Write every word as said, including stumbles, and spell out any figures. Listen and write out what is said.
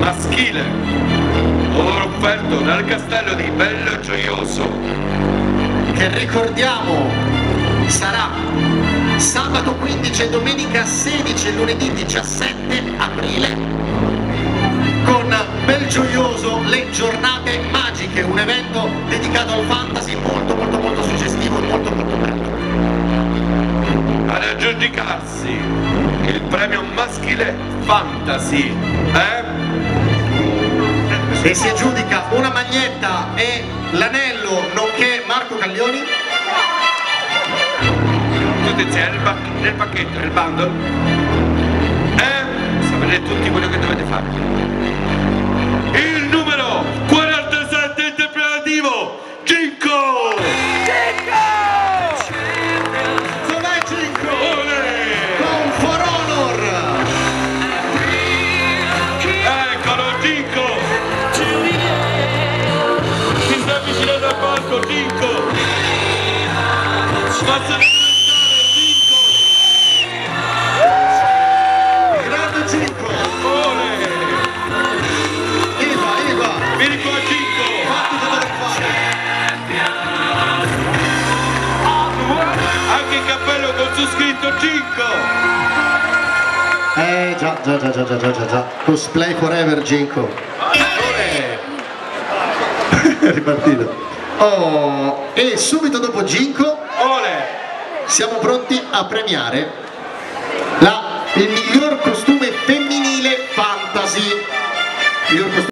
maschile, offerto dal castello di Bello Gioioso, che ricordiamo sarà sabato quindici e domenica sedici e lunedì diciassette aprile con Belgioioso, le giornate magiche, un evento dedicato al fantasy molto molto molto suggestivo e molto molto bello. Ad aggiudicarsi il premio maschile fantasy, eh? E si aggiudica una maglietta e l'anello nonché Marco Caglioni. Tutti insieme nel, pac nel pacchetto, nel bundle, eh? Sapete tutti quello che dovete fare. Il numero quarantasette interpretativo Ginko! Ginko! Dov'è Ginko? Olè! Con For Honor! Eccolo Ginko! Si sta avvicinando al palco Ginko! Ma se Grande Ginko! Olè! Vieni qua, vieni qua! Vieni qua Ginko! Fatti che deve fare! Anche il cappello con su scritto Ginko! Eh già, già, già, già, già, già, già, già. Cosplay forever Ginko. Olè! È ripartito. Oh, e subito dopo Ginko Olè! siamo pronti a premiare la, il miglior costume femminile fantasy. Miglior costume